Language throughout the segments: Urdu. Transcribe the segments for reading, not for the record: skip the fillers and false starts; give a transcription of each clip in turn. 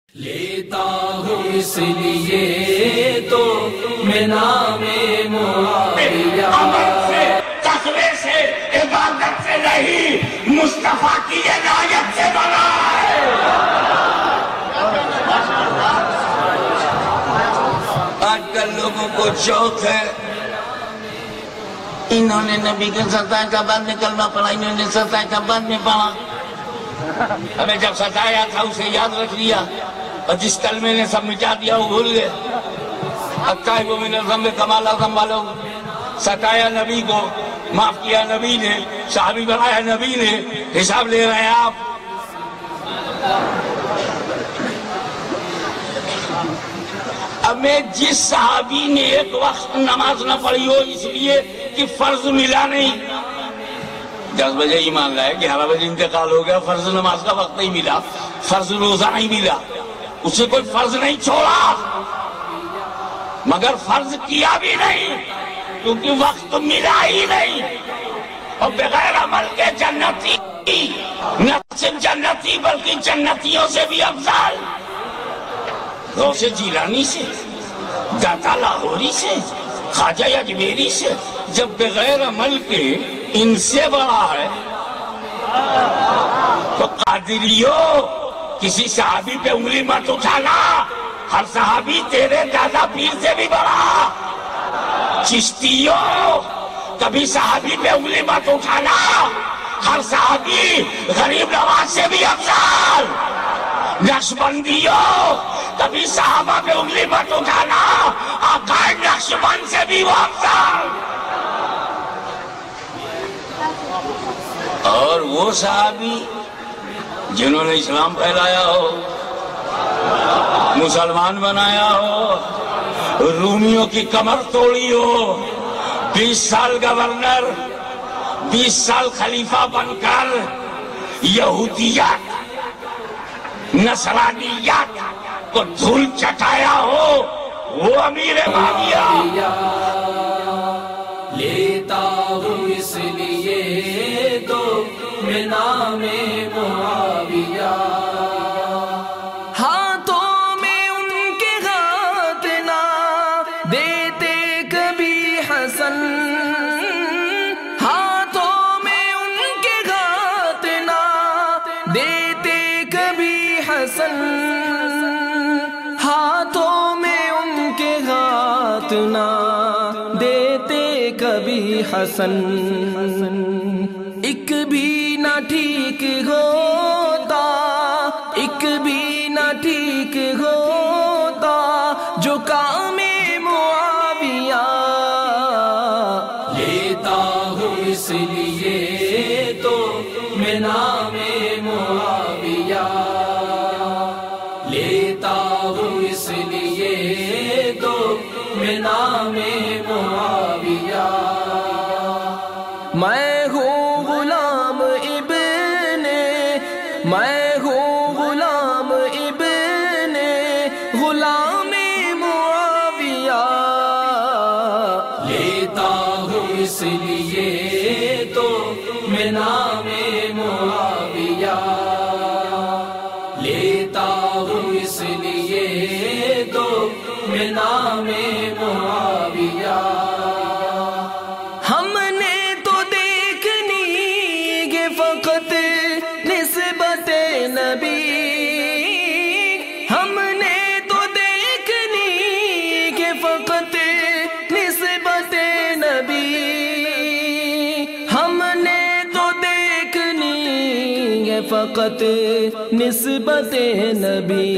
لیتا ہوں اس لیے تو میں نام معاویہ عمل سے، تقوی سے، عبادت سے نہیں، مصطفیٰ کی عنایت سے بنا ہے۔ آج کل لوگوں کو شوق ہے، انہوں نے نبی کے ستائے کا بعد میں کلمہ پڑھا، انہوں نے ستائے کا بعد میں پڑھا، ہمیں جب ستایا تھا اسے یاد رکھ لیا، اور جس کلمے نے سب مٹا دیا وہ بھول گئے۔ التائب من الذنب کما لا ذنب لہ، ستایا نبی کو، معاف کیا نبی نے، صحابی بنایا نبی نے، حساب لے رہے ہیں آپ۔ اب میں جس صحابی نے ایک وقت نماز نہ پڑھی ہو اس لیے کہ فرض ملا نہیں، 10 بجے ایمان لائے، 11 بجے انتقال ہو گیا، فرض نماز کا وقت نہیں ملا، فرض روزہ نہیں ملا، اسے کوئی فرض نہیں چھوڑا، مگر فرض کیا بھی نہیں کیونکہ وقت ملا ہی نہیں۔ اور بغیر عمل کے جنتی، نہ صرف جنتی بلکہ جنتیوں سے بھی افضل، غوث جیلانی سے، داتا لاہوری سے، خواجہ اجمیری سے، جب بغیر عمل کے ان سے بڑا ہے تو قادریوں کسی صحابی پہ انگلی مت اٹھانا، ہر صحابی تیرے دادا پیر سے بھی بڑا۔ چشتیوں کبھی صحابی پہ انگلی مت اٹھانا، ہر صحابی غریب نواز سے بھی افضل۔ نقشبندیوں کبھی صحابہ پہ انگلی مت اٹھانا، آقا نقشبند سے بھی وہ افضل۔ اور وہ صحابی جنہوں نے اسلام پھیلایا ہو، مسلمان بنایا ہو، رومیوں کی کمر توڑی ہو، 20 سال گورنر، 20 سال خلیفہ بن کر یہودیت، نصرانیت کو دھول چٹایا ہو، وہ امیر معاویہ۔ لیتا ہوں اس لیے تو میں نام معاویہ، ہاتھوں میں ان کے ہاتھ نہ دیتے کبھی حسن، ہاتھوں میں ان کے ہاتھ نہ دیتے کبھی حسن، ہاتھوں میں ان کے ہاتھ نہ دیتے کبھی حسن، ایک بھی نہ ٹھیک ہوتا، ایک بھی نہ ٹھیک ہوتا جو کام معاویہ۔ لیتا ہوں اس لیے تو میں نام معاویہ، لیتا ہوں اس لیے تو میں نام معاویہ، میں ہوں غلام ابن، میں ہوں غلام ابن غلام معاویہ، لیتا ہوں اس لیے تو میں نام معاویہ، لیتا ہوں اس لیے تو میں نام معاویہ۔ ہم نے تو دیکھنی یہ فقط نسبت نبی، ہم نے تو دیکھنی یہ فقط نسبت نبی، ہم نے تو دیکھنی یہ فقط نسبت نبی،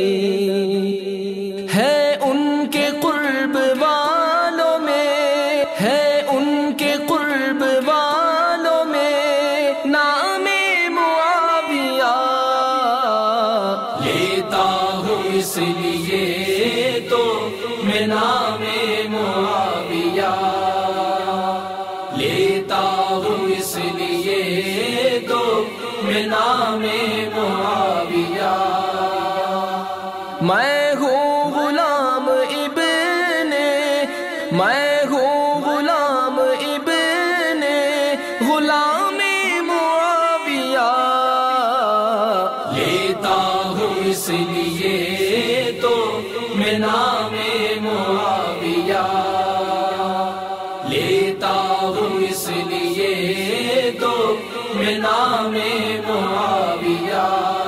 ہے ان کے قرب والوں میں، ہے ان کے قرب والوں میں نام معاویہ، لیتا ہوں اس لیے تو میں نام معاویہ، لیتا ہوں اس لیے تو میں نام معاویہ، میں ہوں غلام ابن، میں ہوں غلام ابن غلام معاویہ، لیتا ہوں اس لیے لیے تو میں نام معاویہ لیتا ہوں، اس لیے تو میں نام معاویہ۔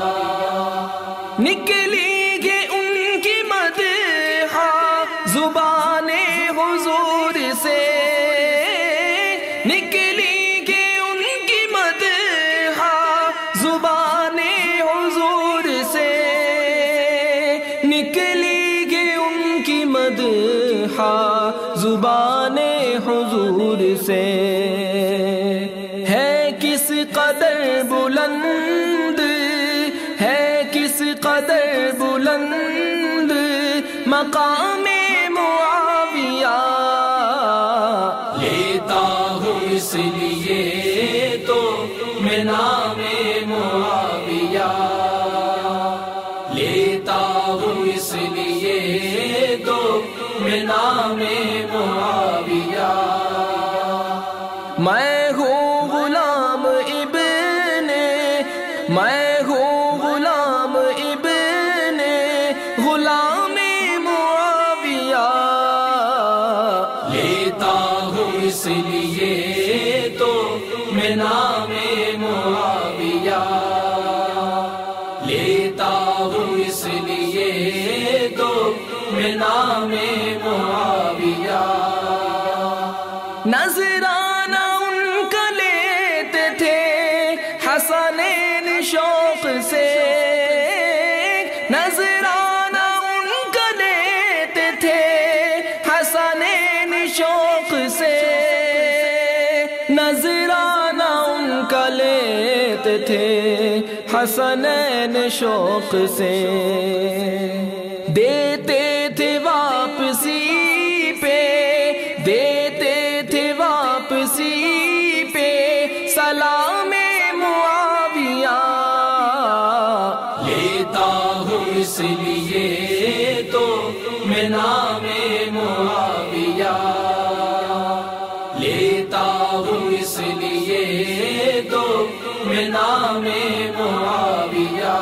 نکلی گے ان کی مدح زبان حضور سے، نکلی گے ان کی مدح زبان حضور سے، نکلی گے ان کی مدح زبان حضور سے۔ ہے کس قدر بلند، ہے کس قدر بلند مقام معاویہ، لیتا ہوں اس لیے تو میں نام معاویہ، لیتا ہوں اس لیے تو میں نام معاویہ۔ میں ہوں غلام ابن، میں ہوں غلام ابن غلام معاویہ، لیتا ہوں اس لیے تو میں نام معاویہ، لیتا ہوں اس لیے تو میں نام معاویہ۔ نذرانہ ان کا لیتے تھے حسنین شوق سے، نذرانہ ان کا لیتے تھے حسنین شوق سے، نذرانہ ان کا لیتے تھے حسنین شوق سے، دیتے تھے واپسی پہ، دیتے تھے واپسی پہ سلام معاویہ، لیتا ہوں اس لیے تو میں نام معاویہ، لیتا ہوں اس لیے تو میں نام معاویہ۔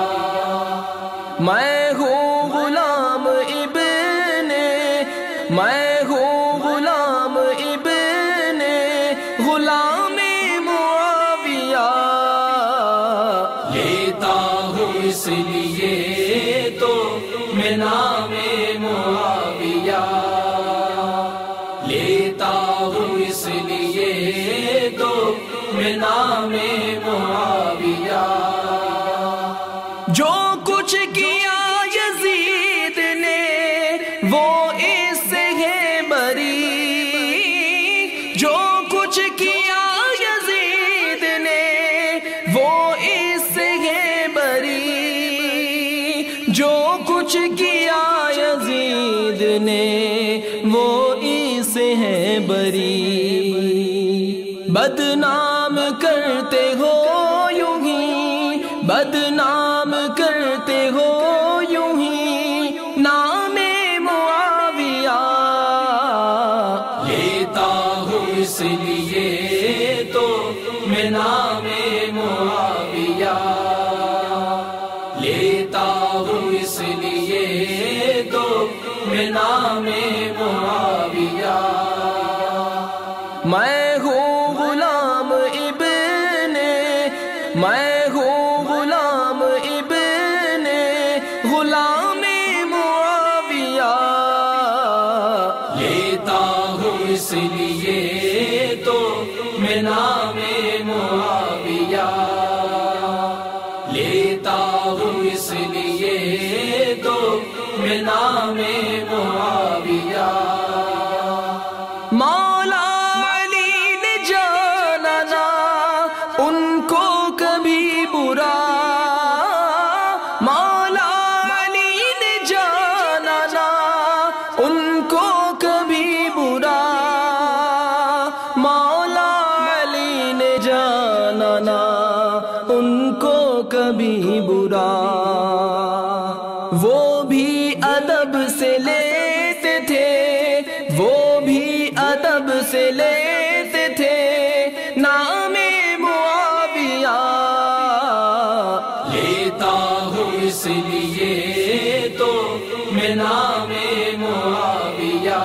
میں ہوں غلام ابن، میں ہوں غلام ابن غلام معاویہ، لیتا ہوں اس لیے تو میں نام معاویہ، لیتا ہوں اس لیے تو میں نام معاویہ۔ جو کچھ کیا یزید نے وہ اس سے ہے بری، جو کچھ کیا یزید نے وہ اس سے ہے بری، جو کچھ کیا یزید نے وہ اس سے ہے بری۔ بدنام کرتے ہو یوں ہی، بدنام کرتے ہو یوں ہی نام معاویہ، لیتا ہوں اس لیے تو میں نام معاویہ، لیتا ہوں اس لیے تو میں نام معاویہ۔ میں ہوں غلام ابن، میں ہوں غلام ابن غلام معاویہ، لیتا ہوں اس لیے تو میں نام معاویہ، لیتا ہوں اس لیے تو میں نام معاویہ۔ مولا علی نے جانا نہ ان کو کبھی برا، مولا علی نے جانا نہ ان کو کبھی برا، مولا علی نے جانا نہ ان کو کبھی برا۔ وہ بھی ادب سے لیتے تھے، وہ بھی ادب سے لیتے تھے نام معاویہ، لیتا ہوں اس لیے میں نام معاویہ،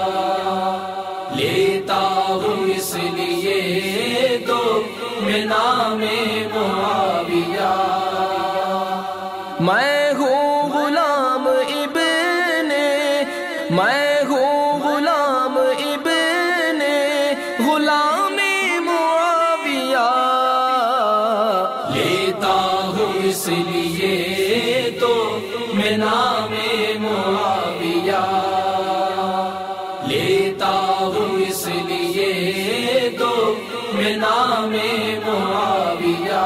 لیتا ہوں اس لیے تو میں نام معاویہ۔ میں ہوں غلام ابن، میں ہوں غلام ابن غلام معاویہ، لیتا ہوں اس لیے تو میں نام معاویہ، لیتا ہوں اس لیے تو میں نام معاویہ۔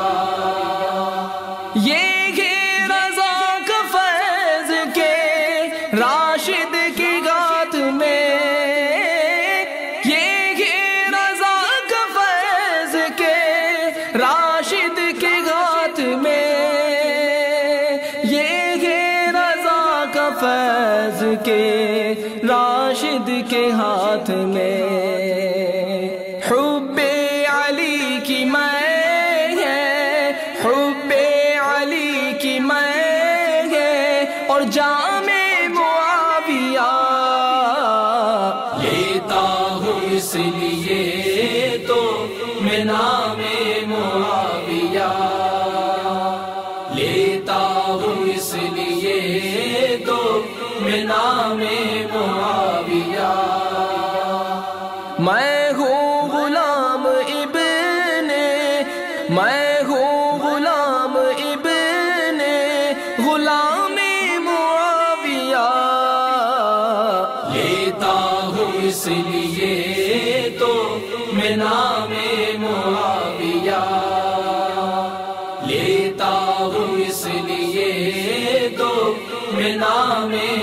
یہ راشد کی گات میں، یہ رضا کا فیض کے راشد کی گات میں، یہ رضا کا فیض کے راشد کے ہاتھ میں۔ حب علی کی میں ہے، حب علی کی میں ہے، اور جام لیتا ہوں اس لیے تو میں نام معاویہ، لیتا ہوں اس لیے تو میں نام معاویہ۔ میں ہوں غلام ابن، میں ہوں غلام ابن غلام معاویہ، لیتا ہوں اس لیے تو میں نام معاویہ، لیتا ہوں اس لیے تو میں نام